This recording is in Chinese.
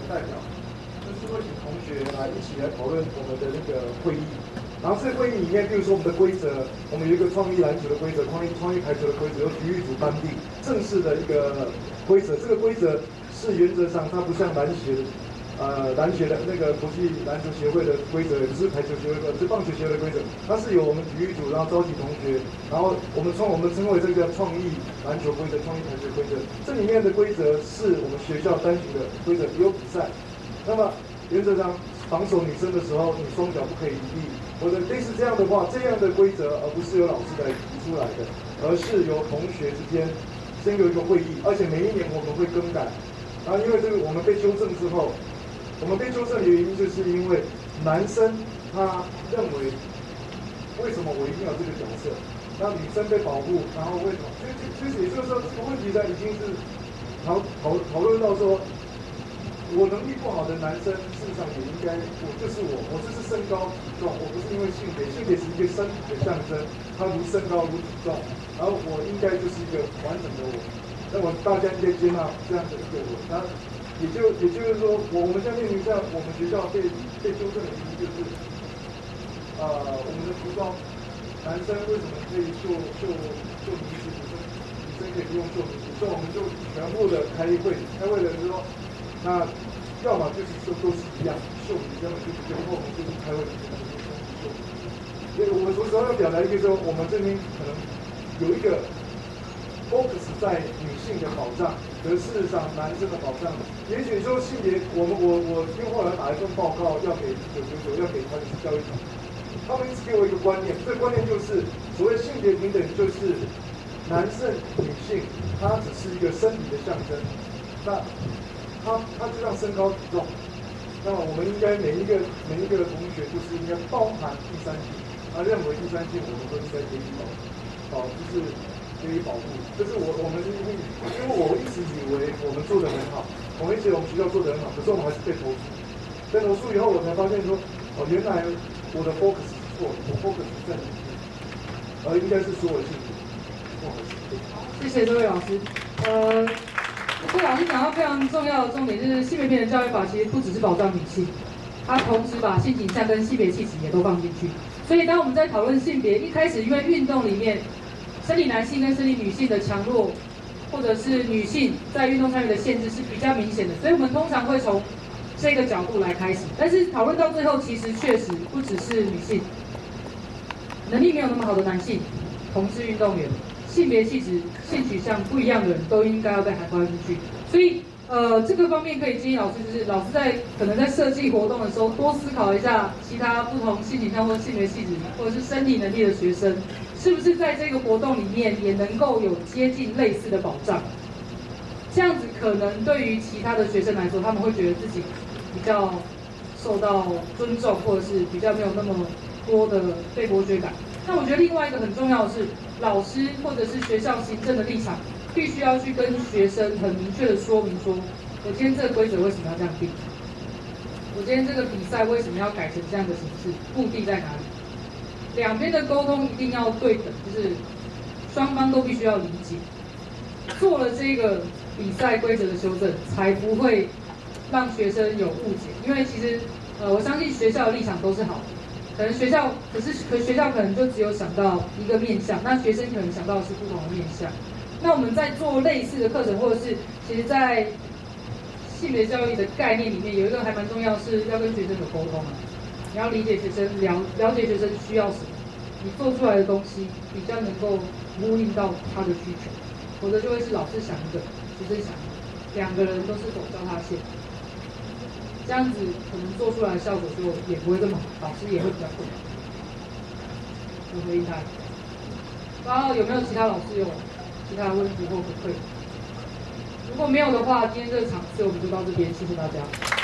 代表，就是会请同学来一起来讨论我们的那个会议。然后这个会议里面，比如说我们的规则，我们有一个创意篮球的规则，创意排球的规则，由体育组颁定正式的一个规则。这个规则是原则上它不像篮协的那个国际篮球协会的规则，也不是排球协会的，是棒球协会的规则。它是由我们体育组，然后召集同学，然后我们称为这个创意篮球规则、创意排球规则。这里面的规则是我们学校单行的规则，有比赛。那么原则上防守女生的时候，你双脚不可以离地，或者类似这样的话，这样的规则而不是由老师来提出来的，而是由同学之间先有一个会议，而且每一年我们会更改。然后因为这个我们被纠正之后。我们被纠正的原因，就是因为男生他认为，为什么我一定要这个角色？那女生被保护，然后为什么？其实也就是说，这个问题呢，已经是讨论到说，我能力不好的男生，事实上也应该，我就是身高体重，我不是因为性别是一个身体的象征，它如身高如体重，然后我应该就是一个完整的我。那么大家应该接纳这样的一个我，那。也就是说，我们现在面临在我们学校被纠正的原因就是，我们的服装，男生为什么可以绣名字，女生可以不用绣名字，所以我们就全部的开会的时候，那要么就是说都是一样，绣名根本就是跟后面就是开会的时候绣名。所以我们主要要表达一个说，我们这边可能有一个。focus 在女性的保障，可是事实上男生的保障，也许说性别，我因为后来打一份报告要给999，要给台北市教育局，他们一直给我一个观念，这个观念就是所谓性别平等，就是男性女性，它只是一个身体的象征，那它就像身高体重，那么我们应该每一个同学就是应该包含第三性，他认为第三性我们都应该给予就是。可以保护，这是我们因为我一直以为我们做得很好，我们学校做得很好，可是我们还是被投诉。被投诉以后，我才发现说，原来我的 focus 是错的，我 focus 是在女性，应该是所有性别。不好意思。 谢谢这位老师。这老师讲到非常重要的重点，就是性别平等教育法其实不只是保障女性，它同时把性倾向跟性别气质也都放进去。所以当我们在讨论性别，一开始因为运动里面。生理男性跟生理女性的强弱，或者是女性在运动参与的限制是比较明显的，所以我们通常会从这个角度来开始。但是讨论到最后，其实确实不只是女性，能力没有那么好的男性、同志运动员、性别气质、性取向不一样的人都应该要被涵盖进去。所以这个方面可以建议老师，就是老师可能在设计活动的时候，多思考一下其他不同性倾向或性别气质或者是生理能力的学生。是不是在这个活动里面也能够有接近类似的保障？这样子可能对于其他的学生来说，他们会觉得自己比较受到尊重，或者是比较没有那么多的被剥削感。那我觉得另外一个很重要的是，老师或者是学校行政的立场，必须要去跟学生很明确的说明说，我今天这个规则为什么要这样定？我今天这个比赛为什么要改成这样的形式？目的在哪里？两边的沟通一定要对等，就是双方都必须要理解。做了这个比赛规则的修正，才不会让学生有误解。因为其实，我相信学校的立场都是好的，可能学校可能就只有想到一个面向，那学生可能想到的是不同的面向。那我们在做类似的课程，或者是其实在性别教育的概念里面，有一个还蛮重要，是要跟学生有沟通啊。你要理解学生，了解学生需要什么，你做出来的东西比较能够呼应到他的需求，否则就会是老师想一个，学生想一个，两个人都是走交叉线，这样子可能做出来的效果就也不会这么好，老师也会比较困难。我回应他。然后有没有其他老师有其他的问题或回馈？如果没有的话，今天这个场次我们就到这边，谢谢大家。